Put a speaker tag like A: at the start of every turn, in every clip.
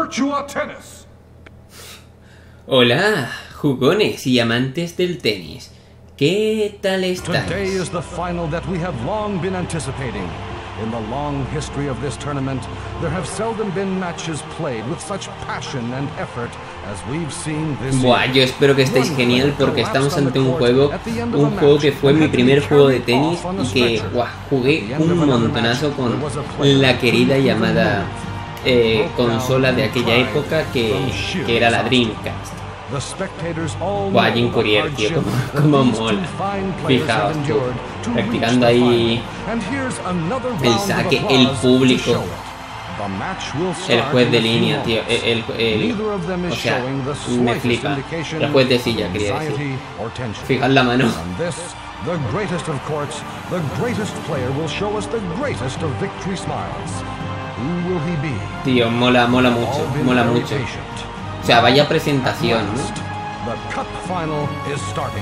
A: Virtua Tennis.
B: Hola, jugones y amantes del tenis. ¿Qué tal
A: Today
B: estáis?
A: is the final that we have long been anticipating. In the long history of this tournament, there have seldom been matches played with such passion and effort as we've seen this
B: Buah,
A: year.
B: yo espero que estéis genial porque estamos ante un juego que fue mi primer juego de tenis y que jugué un montonazo con la querida llamada consola de aquella época que era la Dreamcast. Buah, Jim Courier, tío, como mola. Fijaos, tú, practicando ahí el saque, el público, el juez de línea, tío, o sea, me flipa. El juez de silla, quería decir. Fijad la mano.
A: The greatest of courts, the greatest player will show us the greatest of victory smiles. Who will he be?
B: Tío, mola mucho, mola mucho. O sea, vaya presentación, ¿no?
A: The cup final is starting.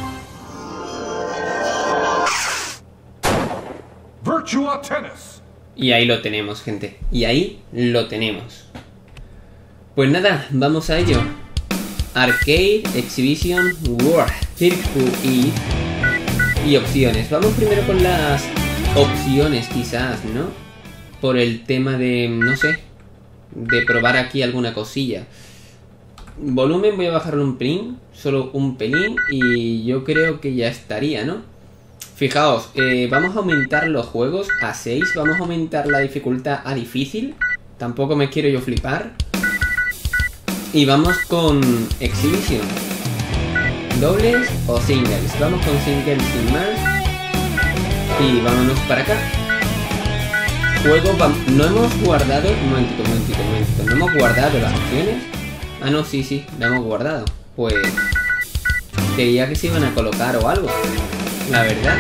A: Virtua Tennis.
B: Y ahí lo tenemos, gente. Y ahí lo tenemos. Pues nada, vamos a ello. Arcade, Exhibition, World, Circuit y opciones. Vamos primero con las opciones, quizás, ¿no? Por el tema de, no sé, de probar aquí alguna cosilla. Volumen voy a bajarlo un pelín, solo un pelín, y yo creo que ya estaría, ¿no? Fijaos, vamos a aumentar los juegos a 6, vamos a aumentar la dificultad a difícil, tampoco me quiero yo flipar. Y vamos con Exhibition. ¿Dobles o singles? Vamos con singles sin más. Y vámonos para acá. Juego, no hemos guardado, un momentito, no hemos guardado las opciones. Ah, no, sí, la hemos guardado. Pues creía que se iban a colocar o algo, la verdad.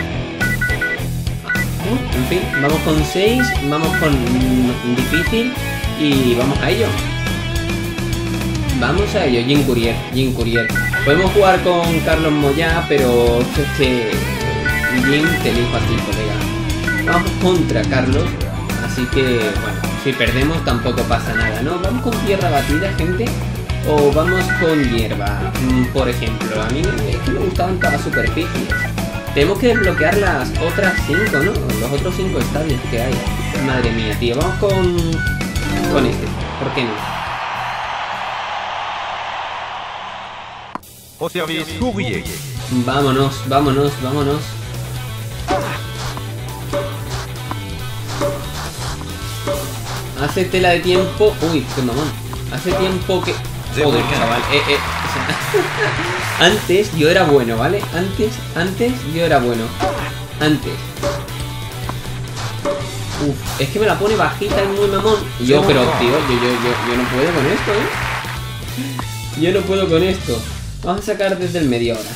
B: En fin, vamos con 6, vamos con difícil y vamos a ello. Vamos a ello, Jim Courier. Podemos jugar con Carlos Moyá, pero es que Jim te elijo a ti, colega. Vamos contra Carlos, así que bueno, si perdemos tampoco pasa nada, ¿no? Vamos con tierra batida, gente. O vamos con hierba, por ejemplo. A mí es que me gustaban todas las superficies. Tenemos que desbloquear las otras 5, ¿no? Los otros 5 estadios que hay. Madre mía, tío. Vamos con este. ¿Por qué no? Vámonos. Hace tela de tiempo. Uy, qué mamón. Hace tiempo que... Joder, chaval, o sea, antes yo era bueno, ¿vale? Antes yo era bueno. Antes. Es que me la pone bajita y muy mamón. Y yo, pero tío, yo no puedo con esto, ¿eh? Yo no puedo con esto. Vamos a sacar desde el medio ahora.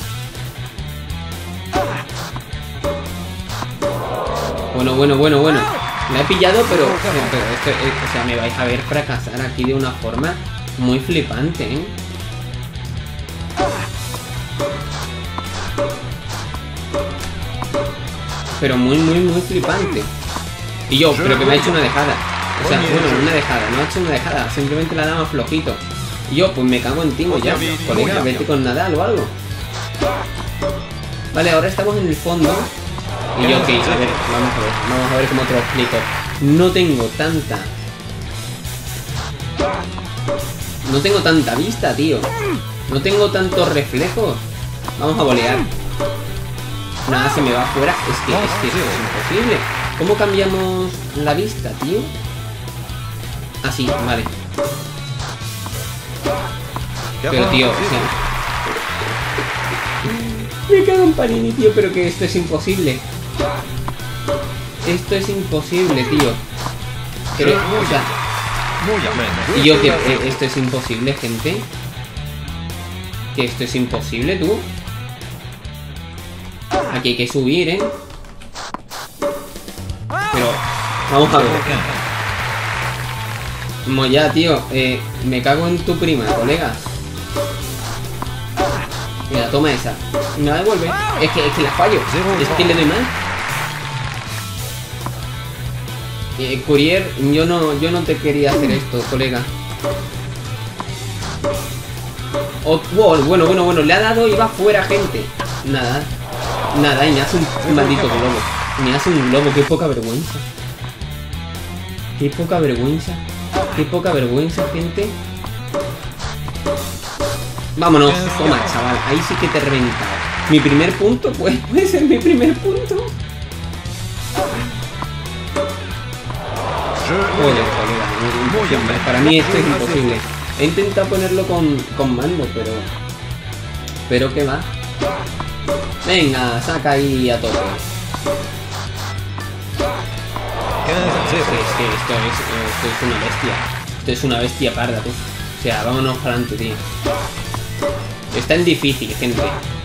B: Bueno. La he pillado, pero esto, o sea, me vais a ver fracasar aquí de una forma muy flipante, ¿eh? Pero muy flipante. Y yo, pero que me ha hecho una dejada. O sea, bueno, una dejada, no ha hecho una dejada, simplemente la ha dado más flojito. Y yo, pues me cago en ti ya, colega, vete con Nadal o algo. Vale, ahora estamos en el fondo. Y yo, ok, a ver, vamos a ver cómo te lo explico. No tengo tanta vista, tío. No tengo tantos reflejos. Vamos a volear. Nada, se me va afuera. Es que eso es imposible. ¿Cómo cambiamos la vista, tío? Así, vale. Pero, tío, o sea... Me cago en Panini, tío, pero que esto es imposible. Esto es imposible, tío. Pero, o sea... Y yo que esto es imposible, gente. Que esto es imposible, tú. Aquí hay que subir, ¿eh? Pero, vamos a ver. Moya, tío, me cago en tu prima, colega. Mira, toma esa. Y me la devuelve. Es que la fallo. Es que le doy mal. Courier, yo no te quería hacer esto, colega. Wow, bueno, le ha dado y va fuera, gente. Nada, y me hace un maldito globo. Me hace un globo, qué poca vergüenza. Qué poca vergüenza, gente. Vámonos, toma, chaval, ahí sí que te he reventado. Mi primer punto, pues, puede ser mi primer punto. Joder, colega, para mí esto es imposible. He intentado ponerlo con mando, pero qué va. Venga, saca ahí a tope. Esto es una bestia. Esto es una bestia parda, tú. O sea, vámonos para adelante, tío. Está en difícil, gente.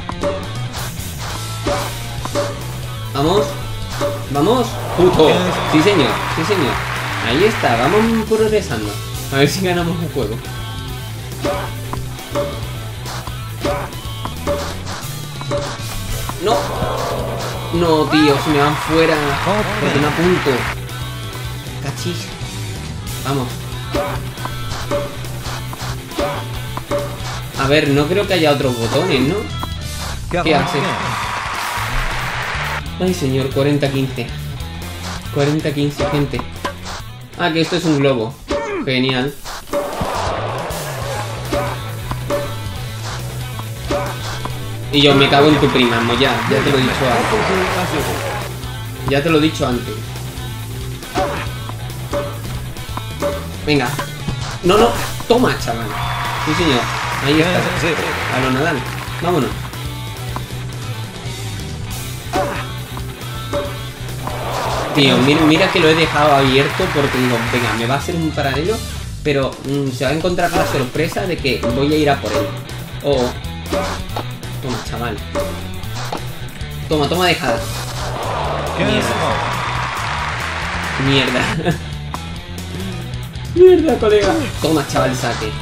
B: Vamos. Vamos. Puto. Sí, señor. Ahí está, vamos progresando. A ver si ganamos el juego. No. No, tío, se me van fuera. Porque no apunto. Cachis. Vamos. A ver, no creo que haya otros botones, ¿no? ¿Qué hace? Ay, señor, 40-15. 40-15, gente. Ah, que esto es un globo. Genial. Y yo me cago en tu prima, ya te lo he dicho antes. Ya te lo he dicho antes. Venga. No, toma, chaval. Sí, señor. Ahí está. A lo Nadal. Vámonos. Tío, mira que lo he dejado abierto porque digo, venga, me va a hacer un paralelo, pero se va a encontrar la sorpresa de que voy a ir a por él. Toma, chaval. Toma, dejada. Mierda. Mierda, colega. Toma, chaval, saque.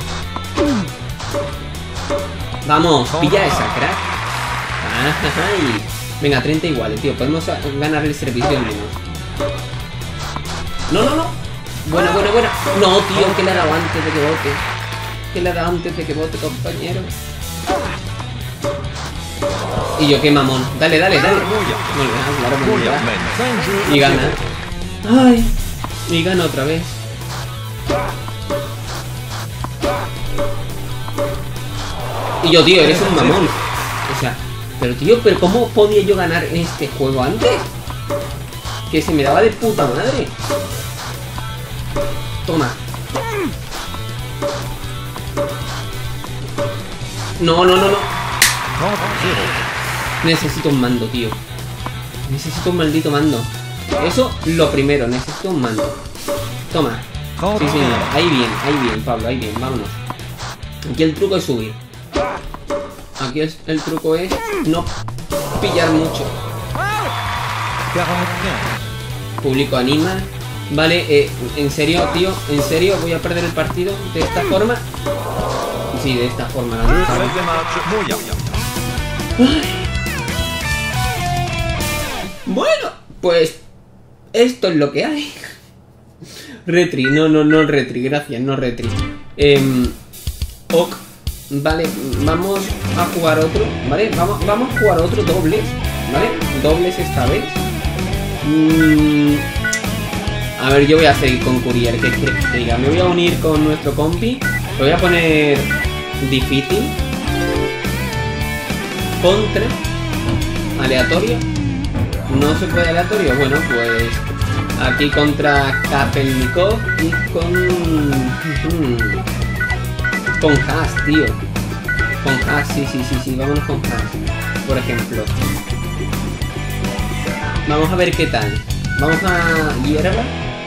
B: Vamos, pilla esa, crack. Ay. Venga, 30 iguales, tío. Podemos ganar el servicio al menos. No. Buena. No, tío, que le ha dado antes de que bote. Que le ha dado antes de que bote, compañero. Y yo, qué mamón. Dale. Claro, y gana. Ay. Y gana otra vez. Y yo, tío, eres un mamón. O sea, pero tío, ¿cómo podía yo ganar este juego antes? Que se me daba de puta madre. Toma. No. Necesito un mando, tío. Necesito un maldito mando. Eso, lo primero, necesito un mando. Toma. Sí, señor. Ahí bien, Pablo, ahí bien, vámonos. Aquí el truco es subir. Aquí el truco es no pillar mucho. Público anima. Vale, en serio, tío, en serio, voy a perder el partido de esta forma. Sí, de esta forma. Bueno, pues esto es lo que hay. Retri, no retri, gracias, no retri. Ok, vale, vamos a jugar otro, ¿vale? Vamos a jugar otro dobles, ¿vale? Dobles esta vez. A ver, yo voy a seguir con Courier, que diga, me voy a unir con nuestro compi. Lo voy a poner difícil. Contra. Aleatorio. No se puede aleatorio. Bueno, pues aquí contra Kapelnikov y con Haas, tío. Con Haas, sí, vámonos con Haas, por ejemplo. Vamos a ver qué tal. Vamos a hierba.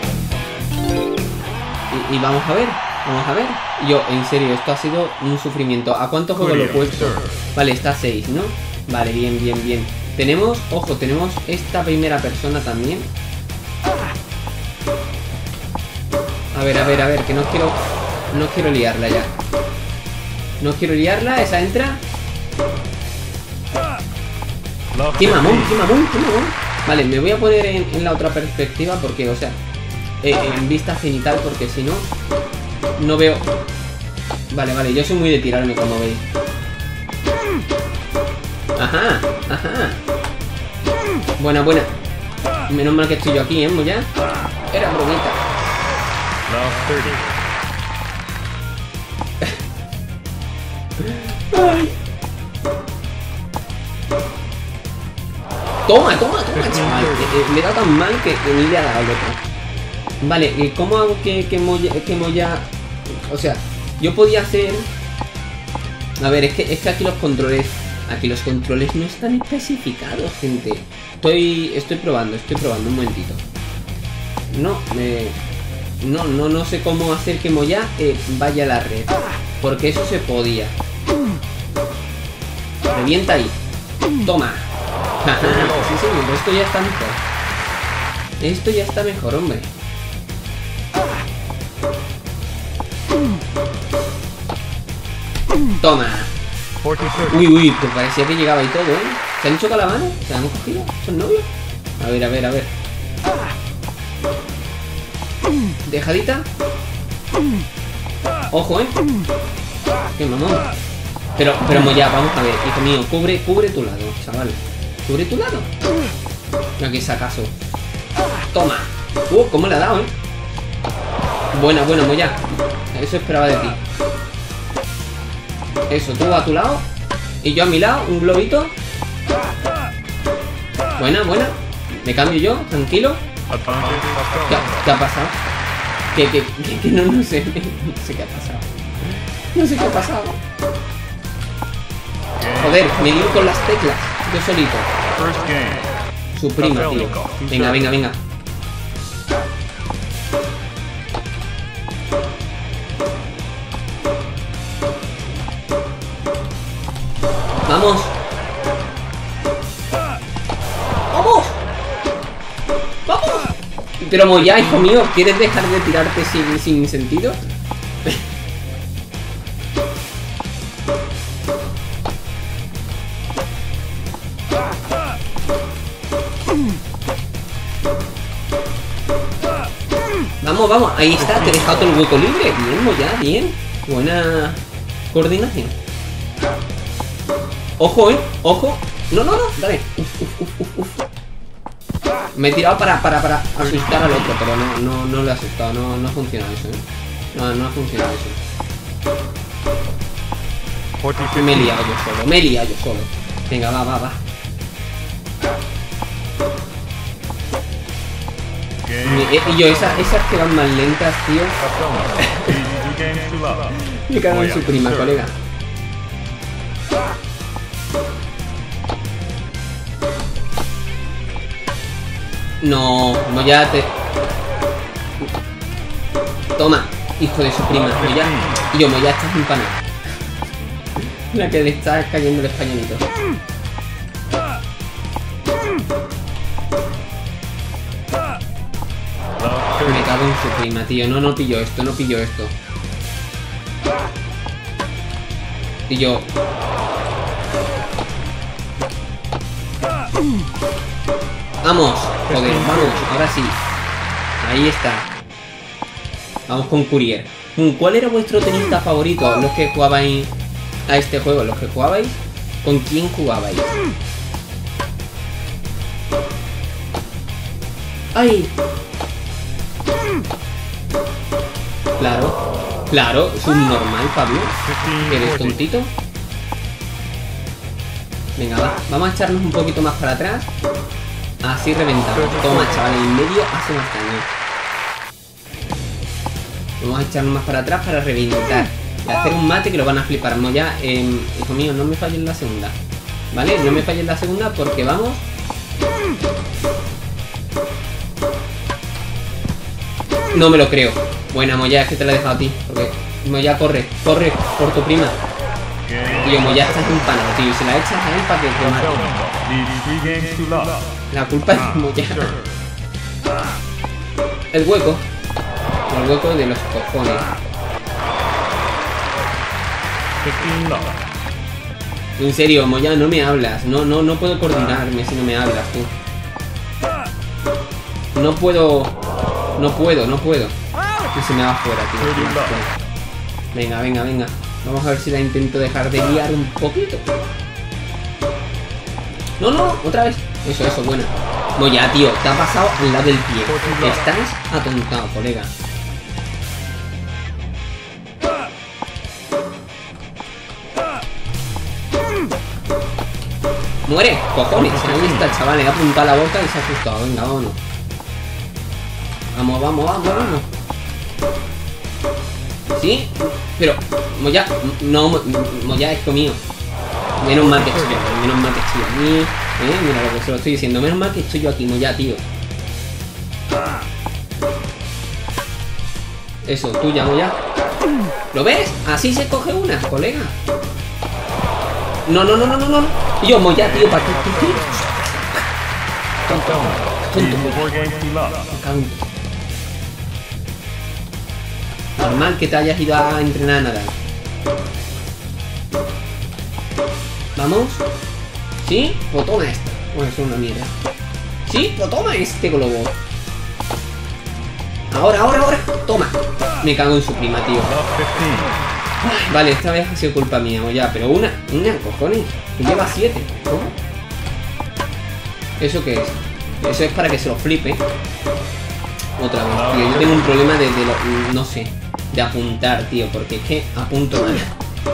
B: Y vamos a ver. Yo, en serio, esto ha sido un sufrimiento. ¿A cuántos juegos lo he puesto? Vale, está 6, ¿no? Vale, bien. Tenemos, ojo, tenemos esta primera persona también. A ver, que no quiero liarla ya. No quiero liarla, esa entra. ¡Qué mamón! Vale, me voy a poner en la otra perspectiva porque, o sea, en vista cenital, porque si no, no veo. Vale, yo soy muy de tirarme, como veis. Ajá, ajá. Buena, buena. Menos mal que estoy yo aquí, Moya. Era bromita. Ay. Toma, chaval. Le he dado tan mal que ni le ha dado el otro. Vale, ¿cómo hago que Moya... O sea, yo podía hacer... A ver, es que aquí los controles... Aquí los controles no están especificados, gente. Estoy probando un momentito. No sé cómo hacer que Moya vaya a la red. Porque eso se podía. Revienta ahí. Toma. Sí, señor, esto ya está mejor. Esto ya está mejor, hombre. Toma. Uy, pues parecía que llegaba y todo, ¿eh? ¿Se han chocado la mano? ¿Se han cogido? ¿Son novios? A ver. Dejadita. Ojo, ¿eh? Qué mamón. Pero Moya, vamos a ver, hijo mío, cubre tu lado, chaval. ¿Cubre tu lado? No, que sacaso. Toma. ¿Cómo le ha dado, eh? Buena, Moya. Eso esperaba de ti. Eso, tú a tu lado y yo a mi lado, un globito. Buena. Me cambio yo, tranquilo. ¿Qué ha pasado? Que no sé. No sé qué ha pasado. No sé qué ha pasado. Joder, me lío con las teclas. Yo solito. Su prima, tío. Venga. ¡Vamos! Pero Moya, hijo mío, ¿quieres dejar de tirarte sin sentido? Vamos, ahí está, te he dejado todo el hueco libre. Bien, Moya, bien. Buena coordinación. Ojo, ojo. No, dale. Uf. Me he tirado para asustar al otro, pero no le he asustado, no ha funcionado eso, No ha funcionado eso. Me he liado yo solo. Venga, va. Y yo, esas que van más lentas, tío. Me cago en su prima, colega. No ya te... Toma, hijo de su prima. Moya estás empanado. La que le está cayendo el españolito. Me cago en su prima, tío. No pillo esto. Y yo... Vamos, joder, vamos, ahora sí. Ahí está. Vamos con Courier. ¿Cuál era vuestro tenista favorito? Los que jugabais a este juego, los que jugabais. ¿Con quién jugabais? ¡Ay! Claro, subnormal, Pablo. ¿Eres tontito? Venga, vamos a echarnos un poquito más para atrás. Así reventamos. Toma, chaval, en medio hace más daño. Vamos a echarnos más para atrás para reventar. Y hacer un mate que lo van a flipar. Moya, hijo mío, no me falles en la segunda. ¿Vale? No me falles en la segunda porque vamos. No me lo creo. Buena, Moya, es que te la he dejado a ti. Porque Moya, corre por tu prima. Tío, Moya estás empanado, tío. Y se la echas a él para que te mate. La culpa es Moya. El hueco de los cojones. En serio, Moya, no me hablas. No puedo coordinarme si no me hablas, tú. No puedo. Y se me va fuera, tío. Venga. Vamos a ver si la intento dejar de guiar un poquito. No, no, otra vez. Eso, bueno. No, ya, tío, te ha pasado al lado del pie. Estás atontado, colega. ¡Muere! ¡Cojones! Ahí está el chaval, le ha apuntado a la boca y se ha asustado. Venga, vámonos. Vamos. ¿Sí? Pero, Moya, no, Moya es mío. Menos mal que estoy aquí. Mira lo que se lo estoy diciendo. Menos mal que estoy yo aquí, Moya, tío. Eso, tuya, Moya. ¿Lo ves? Así se coge una, colega. No. Y yo, Moya, tío, ¿para qué? Tonto. Normal que te hayas ido a entrenar a nadar. Vamos. ¿Sí? Pues toma esta. Bueno, eso es una mierda. ¿Sí? Pues toma este globo. Ahora. Toma. Me cago en su prima, tío. Ay, vale, esta vez ha sido culpa mía, ya. Pero una, cojones. Que lleva 7. ¿Cómo? ¿Eso qué es? Eso es para que se lo flipe. Otra vez, tío. Yo tengo un problema no sé, de apuntar, tío. Porque es que apunto mal.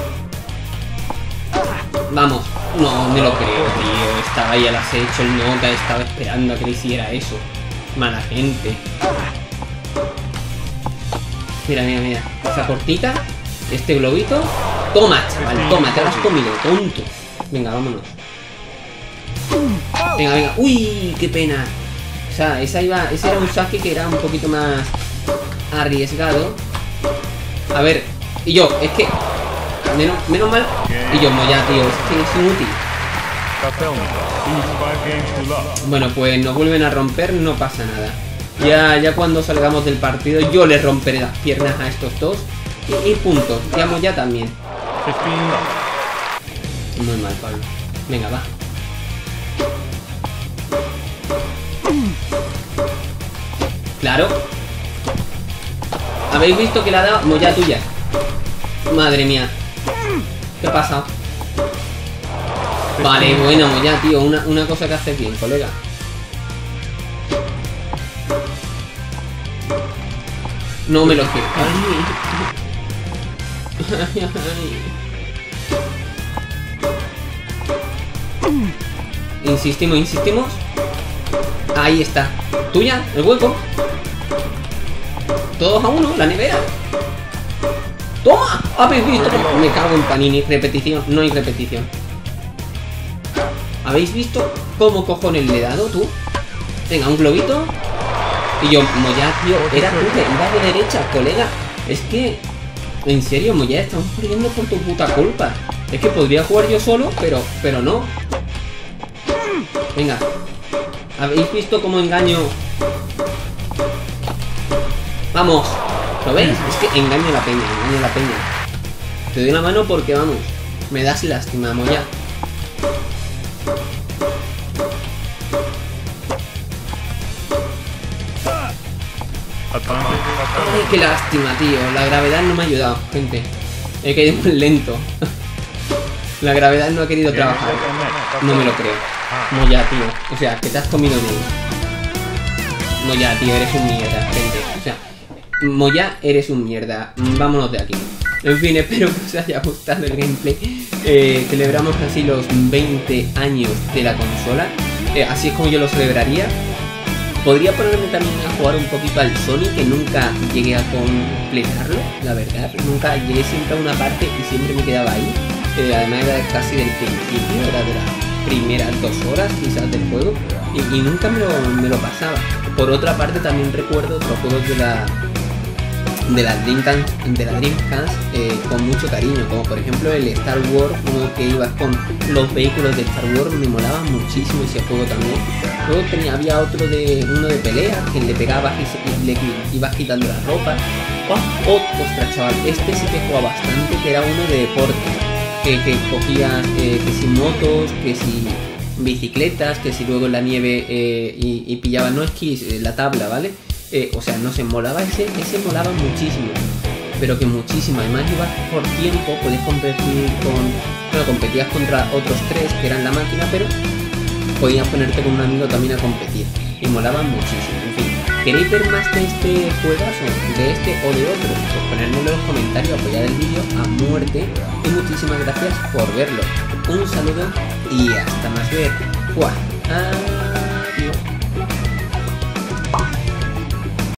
B: Vamos. No me lo creo, tío. Estaba ahí al acecho, el nota. Estaba esperando a que le hiciera eso. Mala gente. Mira. Esa cortita. Este globito. Toma, chaval. Toma, te lo has comido, tonto. Venga, vámonos. Venga. Uy, qué pena. O sea, ese era un saque que era un poquito más arriesgado. A ver, y yo, es que menos mal. Y yo, Moya, tío, es que es inútil. Bueno, pues nos vuelven a romper, no pasa nada. Ya cuando salgamos del partido, yo les romperé las piernas a estos dos. Y punto. Ya Moya también. Muy mal, Pablo. Venga, va. Claro. ¿Habéis visto que le ha dado Moya tuya? Madre mía. ¿Qué ha pasado? Vale, bueno, Moya, tío. Una cosa que haces bien, colega. No me lo quiero. Insistimos. Ahí está. Tuya, el hueco. Todos a uno, la nevera. ¡Toma! ¿Habéis visto? Me cago en Panini. Repetición, no hay repetición. ¿Habéis visto cómo cojones le he dado, tú? Venga, un globito. Y yo, Moya, tío, era tú que iba de derecha, colega. Es que, en serio, Moya, estamos perdiendo por tu puta culpa. Es que podría jugar yo solo, pero no. Venga. ¿Habéis visto cómo engaño? Vamos. ¿Lo veis? Es que engaño a la peña. Te doy la mano porque, vamos, me das lástima, Moya. Ay, qué lástima, tío. La gravedad no me ha ayudado, gente. He caído muy lento. La gravedad no ha querido trabajar. No me lo creo. Moya, tío. O sea, que te has comido bien. Moya, tío, eres un mierda, gente. O sea, Moya, eres un mierda. Vámonos de aquí. En fin, espero que os haya gustado el gameplay. Celebramos así los 20 años de la consola. Así es como yo lo celebraría. Podría ponerme también a jugar un poquito al Sonic, que nunca llegué a completarlo, la verdad. Nunca llegué siempre a una parte y siempre me quedaba ahí. Además era casi del principio, era de las primeras 2 horas quizás del juego. Y nunca me lo pasaba. Por otra parte también recuerdo otros juegos de la Dreamcast con mucho cariño, como por ejemplo el Star Wars, uno que ibas con los vehículos de Star Wars, me molaba muchísimo ese juego también. Luego había uno de pelea, que le pegabas y le ibas quitando la ropa. Ostras, chaval, este sí que jugaba bastante, que era uno de deporte, que cogías que si motos, que si bicicletas, que si luego en la nieve y pillabas, no esquís, la tabla, ¿vale? O sea, no se molaba, ese molaba muchísimo, pero que muchísimo. Además ibas por tiempo, podías competir competías contra otros 3 que eran la máquina, pero podías ponerte con un amigo también a competir y molaba muchísimo. En fin, ¿queréis ver más de este juegazo, de este o de otro? Pues ponérnoslo en los comentarios, apoyar el vídeo a muerte y muchísimas gracias por verlo. Un saludo y hasta más ver. ¡Fua!